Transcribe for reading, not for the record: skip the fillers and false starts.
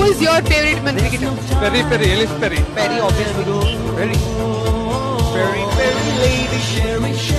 is your favorite women cricketer? Perry, Ellis Perry. Perry, obviously. Very, very, very.